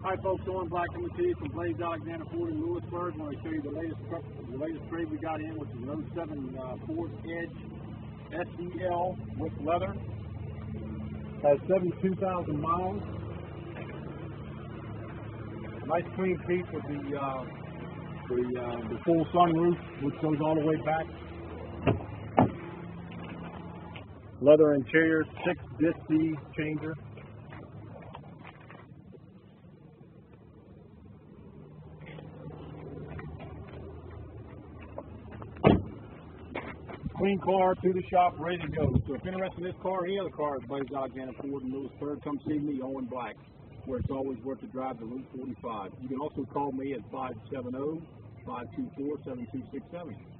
Hi folks, Joel Breneman coming to you from Blaise Alexander Ford in Lewisburg. I want to show you the latest trade we got in, which is an 07 Ford Edge SEL with leather. Has 72,000 miles. Nice clean piece with the full sunroof, which goes all the way back. Leather interior, 6-disc CD changer. Clean car to the shop, ready to go. So if you're interested in this car or any other car at Blaise Alexander Ford in Lewisburg, come see me, Owen Black, where it's always worth the drive to Route 45. You can also call me at 570-524-7267.